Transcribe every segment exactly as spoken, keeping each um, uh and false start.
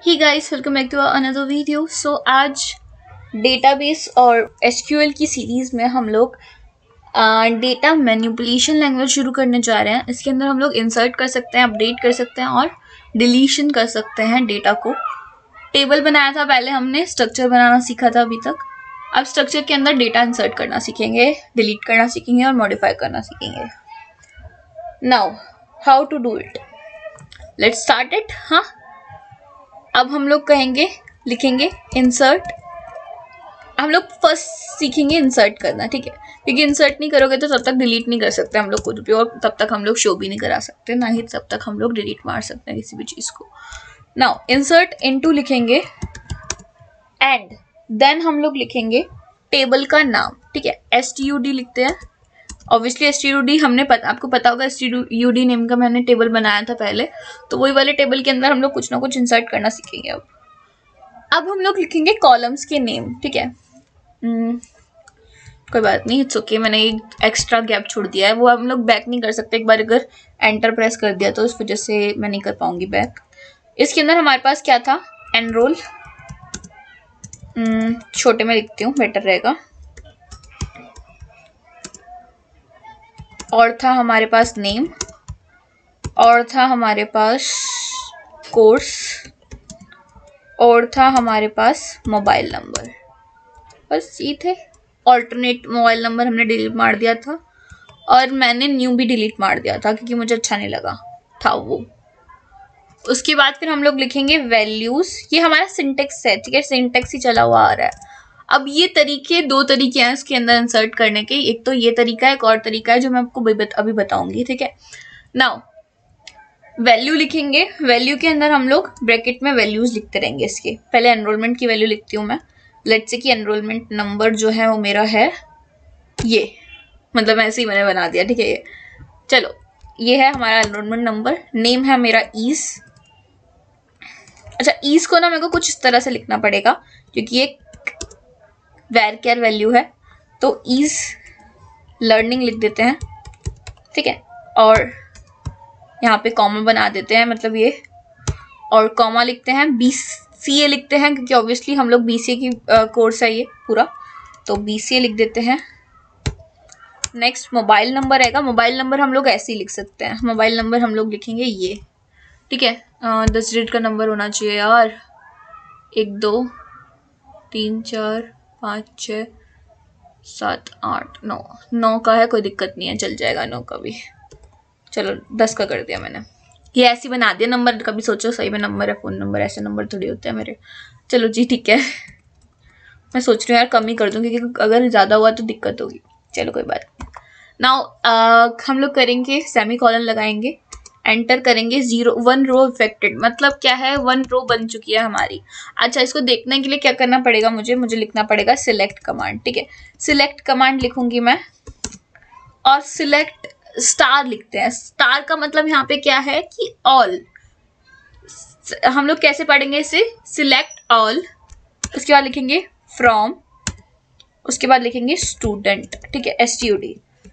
Hey guys, welcome back to another video. So आज database और SQL की series में हम लोग डेटा मैनिपुलेशन लैंग्वेज शुरू करने जा रहे हैं। इसके अंदर हम लोग इंसर्ट कर सकते हैं, अपडेट कर सकते हैं और डिलीशन कर सकते हैं डेटा को। टेबल बनाया था पहले हमने, स्ट्रक्चर बनाना सीखा था अभी तक। अब स्ट्रक्चर के अंदर डेटा इंसर्ट करना सीखेंगे, डिलीट करना सीखेंगे और मॉडिफाई करना सीखेंगे। Now how to do it, let's start it. हाँ, अब हम लोग कहेंगे, लिखेंगे इंसर्ट। हम लोग फर्स्ट सीखेंगे इंसर्ट करना, ठीक है, क्योंकि इंसर्ट नहीं करोगे तो तब तक डिलीट नहीं कर सकते हम लोग कुछ भी, और तब तक हम लोग शो भी नहीं करा सकते, ना ही तब तक हम लोग डिलीट मार सकते हैं किसी भी चीज को। नाउ इंसर्ट इनटू लिखेंगे एंड देन हम लोग लिखेंगे टेबल का नाम, ठीक है। एस टी यू डी लिखते हैं। Obviously S T U D हमने पता, आपको पता होगा S T U D name का मैंने टेबल बनाया था पहले, तो वही वाले टेबल के अंदर हम लोग कुछ ना कुछ इंसर्ट करना सीखेंगे। अब अब हम लोग लिखेंगे कॉलम्स के नेम, ठीक है। hmm, कोई बात नहीं, इट्स ओके, मैंने एक एक्स्ट्रा गैप छोड़ दिया है, वो हम लोग बैक नहीं कर सकते। एक बार अगर एंटर प्रेस कर दिया तो इस वजह से मैं नहीं कर पाऊंगी बैक। इसके अंदर हमारे पास क्या था, एनरोल, hmm, छोटे में लिखती हूँ, बेटर रहेगा। और था हमारे पास नेम, और था हमारे पास कोर्स, और था हमारे पास मोबाइल नंबर। बस ये थे। ऑल्टरनेट मोबाइल नंबर हमने डिलीट मार दिया था, और मैंने न्यू भी डिलीट मार दिया था क्योंकि मुझे अच्छा नहीं लगा था वो। उसके बाद फिर हम लोग लिखेंगे वैल्यूज। ये हमारा सिंटेक्स है, ठीक है, सिंटेक्स ही चला हुआ आ रहा है। अब ये तरीके, दो तरीके हैं इसके अंदर इंसर्ट करने के। एक तो ये तरीका है, एक और तरीका है जो मैं आपको अभी बताऊंगी, ठीक है। नाउ वैल्यू लिखेंगे। वैल्यू के अंदर हम लोग ब्रैकेट में वैल्यूज लिखते रहेंगे इसके। पहले एनरोलमेंट की वैल्यू लिखती हूँ मैं। लेट्स से कि एनरोलमेंट नंबर जो है वो मेरा है ये, मतलब ऐसे ही मैंने बना दिया, ठीक है। ये चलो, ये है हमारा एनरोलमेंट नंबर। नेम है मेरा ईज। अच्छा, ईज को ना मेरे को कुछ इस तरह से लिखना पड़ेगा क्योंकि ये वेर केयर वैल्यू है, तो ईज लर्निंग लिख देते हैं, ठीक है। और यहाँ पे कॉमा बना देते हैं, मतलब ये, और कॉमा लिखते हैं, बी सी ए लिखते हैं क्योंकि ऑब्वियसली हम लोग बी सी ए की कोर्स है ये पूरा, तो बी सी ए लिख देते हैं। नेक्स्ट मोबाइल नंबर रहेगा। मोबाइल नंबर हम लोग ऐसे ही लिख सकते हैं। मोबाइल नंबर हम लोग लिखेंगे ये, ठीक है। दस डिजिट का नंबर होना चाहिए यार। एक दो तीन चार पाँच छः सात आठ नौ, नौ का है, कोई दिक्कत नहीं है, चल जाएगा नौ का भी। चलो दस का कर दिया मैंने, ये ऐसे बना दिया नंबर। कभी सोचो सही में नंबर है, फोन नंबर, ऐसे नंबर थोड़ी होते हैं मेरे। चलो जी ठीक है, मैं सोच रही हूँ यार कम ही कर दूँ क्योंकि अगर ज़्यादा हुआ तो दिक्कत होगी। चलो कोई बात नहीं। नाउ हम लोग करेंगे सेमी कॉलन लगाएंगे, एंटर करेंगे। जीरो वन रो इफेक्टेड, मतलब क्या है, वन रो बन चुकी है हमारी। अच्छा, इसको देखने के लिए क्या करना पड़ेगा मुझे मुझे लिखना पड़ेगा सिलेक्ट कमांड, ठीक है। सिलेक्ट कमांड लिखूंगी मैं, और सिलेक्ट स्टार लिखते हैं। स्टार का मतलब यहाँ पे क्या है कि ऑल। हम लोग कैसे पढ़ेंगे इसे, सिलेक्ट ऑल, उसके बाद लिखेंगे फ्रॉम, उसके बाद लिखेंगे स्टूडेंट, ठीक है, एस टी यू डी,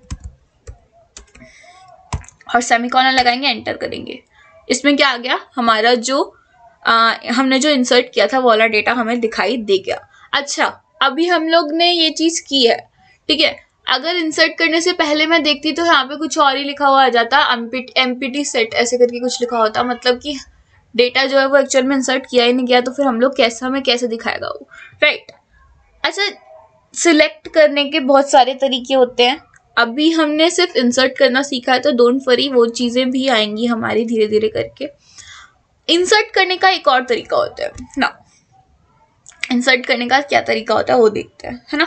और सेमीकोलन लगाएंगे, एंटर करेंगे। इसमें क्या आ गया, हमारा जो आ, हमने जो इंसर्ट किया था वो वाला डेटा हमें दिखाई दे गया। अच्छा, अभी हम लोग ने ये चीज की है, ठीक है। अगर इंसर्ट करने से पहले मैं देखती तो यहाँ पे कुछ और ही लिखा हुआ आ जाता, एमपीटी सेट ऐसे करके कुछ लिखा होता, मतलब कि डेटा जो है वो एक्चुअल में इंसर्ट किया ही नहीं गया, तो फिर हम लोग कैसे, हमें कैसे दिखाएगा वो, राइट। अच्छा, सिलेक्ट करने के बहुत सारे तरीके होते हैं। अभी हमने सिर्फ इंसर्ट करना सीखा है, तो डोंट वरी, वो चीजें भी आएंगी हमारी धीरे धीरे करके। इंसर्ट करने का एक और तरीका होता है ना, इंसर्ट करने का क्या तरीका होता है वो देखते हैं, है ना।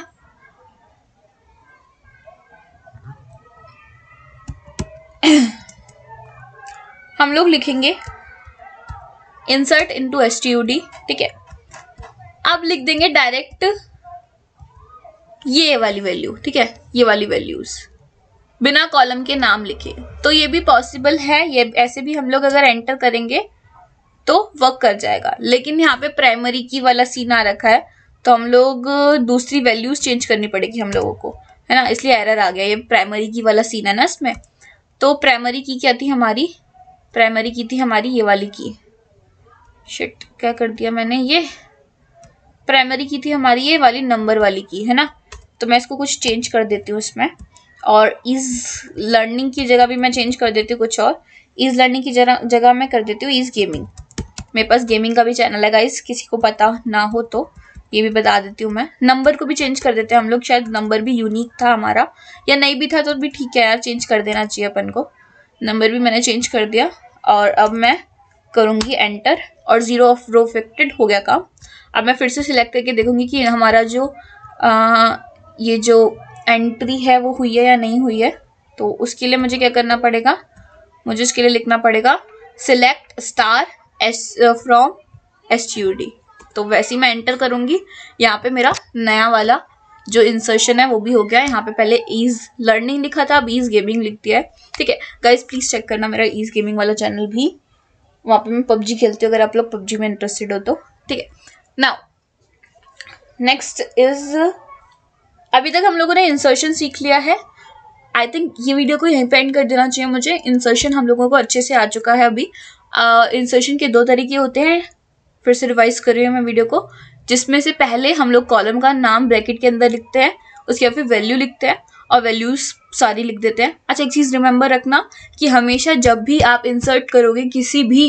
हम लोग लिखेंगे insert into S T U D, ठीक है। अब लिख देंगे डायरेक्ट ये वाली वैल्यू, ठीक है, ये वाली वैल्यूज बिना कॉलम के नाम लिखे, तो ये भी पॉसिबल है। ये ऐसे भी हम लोग अगर एंटर करेंगे तो वर्क कर जाएगा, लेकिन यहाँ पे प्राइमरी की वाला सीन आ रखा है, तो हम लोग दूसरी वैल्यूज चेंज करनी पड़ेगी हम लोगों को, है ना, इसलिए एरर आ गया। ये प्राइमरी की वाला सीन है ना इसमें, तो प्राइमरी की क्या थी हमारी, प्राइमरी की थी हमारी ये वाली की, शिट क्या कर दिया मैंने, ये प्राइमरी की थी हमारी, ये वाली नंबर वाली की है ना, तो मैं इसको कुछ चेंज कर देती हूँ इसमें, और इज लर्निंग की जगह भी मैं चेंज कर देती हूँ कुछ और, इज लर्निंग की जगह मैं कर देती हूँ इज गेमिंग। मेरे पास गेमिंग का भी चैनल है गाइस, किसी को पता ना हो तो ये भी बता देती हूँ मैं। नंबर को भी चेंज कर देते हैं हम लोग, शायद नंबर भी यूनिक था हमारा, या नहीं भी था तो भी ठीक है यार, चेंज कर देना चाहिए अपन को। नंबर भी मैंने चेंज कर दिया, और अब मैं करूँगी एंटर, और जीरो ऑफ रो अफेक्टेड हो गया काम। अब मैं फिर से सिलेक्ट करके देखूंगी कि हमारा जो आ, ये जो एंट्री है वो हुई है या नहीं हुई है। तो उसके लिए मुझे क्या करना पड़ेगा, मुझे उसके लिए लिखना पड़ेगा select star S from S T U D. तो वैसे ही मैं एंटर करूंगी, यहाँ पे मेरा नया वाला जो इंसर्शन है वो भी हो गया है। यहाँ पे पहले ईज लर्निंग लिखा था, अब ईज गेमिंग लिख दिया है। ठीक है गाइस, प्लीज चेक करना मेरा ईज गेमिंग वाला चैनल भी, वहाँ पे मैं पबजी खेलती हूँ अगर आप लोग पबजी में इंटरेस्टेड हो तो। ठीक है, नाउ नेक्स्ट इज, अभी तक हम लोगों ने इंसर्शन सीख लिया है। आई थिंक ये वीडियो को यहीं पे एंड कर देना चाहिए मुझे। इंसर्शन हम लोगों को अच्छे से आ चुका है अभी। इंसर्शन uh, के दो तरीके होते हैं, फिर से रिवाइज कर रही हूँ मैं वीडियो को, जिसमें से पहले हम लोग कॉलम का नाम ब्रैकेट के अंदर लिखते हैं, उसके बाद फिर वैल्यू लिखते हैं और वैल्यूज सारी लिख देते हैं। अच्छा एक चीज़ रिमेंबर रखना कि हमेशा जब भी आप इंसर्ट करोगे किसी भी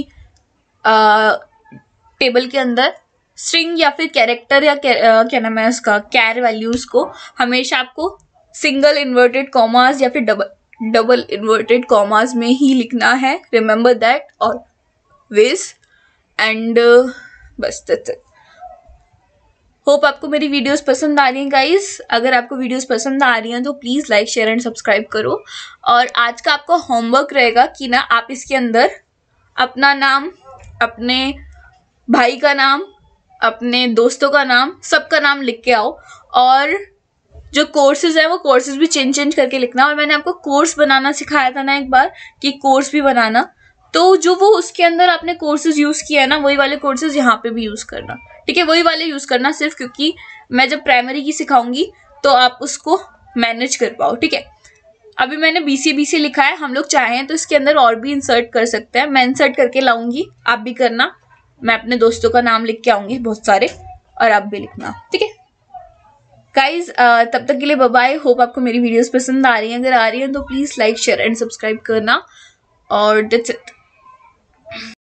टेबल uh, के अंदर स्ट्रिंग या फिर कैरेक्टर या uh, क्या नाम है उसका, कैर वैल्यूज को हमेशा आपको सिंगल इन्वर्टेड कॉमास या फिर डबल डबल इन्वर्टेड कॉमास में ही लिखना है। Remember that always and बस दैट्स इट। होप आपको मेरी वीडियोस पसंद आ रही हैं गाइस। अगर आपको वीडियोस पसंद आ रही हैं तो please like share and subscribe करो। और आज का आपका होमवर्क रहेगा कि ना आप इसके अंदर अपना नाम, अपने भाई का नाम, अपने दोस्तों का नाम, सबका नाम लिख के आओ, और जो कोर्सेज है वो कोर्सेज भी चेंज चेंज करके लिखना। और मैंने आपको कोर्स बनाना सिखाया था ना एक बार, कि कोर्स भी बनाना, तो जो वो उसके अंदर आपने कोर्सेज यूज किया है ना, वही वाले कोर्सेज यहाँ पे भी यूज करना। ठीक है, वही वाले यूज करना सिर्फ, क्योंकि मैं जब प्राइमरी की सिखाऊंगी तो आप उसको मैनेज कर पाओ। ठीक है, अभी मैंने बीसीए बीसीए लिखा है, हम लोग चाहें तो इसके अंदर और भी इंसर्ट कर सकते हैं। मैं इंसर्ट करके लाऊंगी, आप भी करना। मैं अपने दोस्तों का नाम लिख के आऊंगी बहुत सारे, और आप भी लिखना। ठीक है गाइज, तब तक के लिए बाय बाय। होप आपको मेरी वीडियोस पसंद आ रही हैं, अगर आ रही हैं तो please like share and subscribe करना, और दैट्स इट।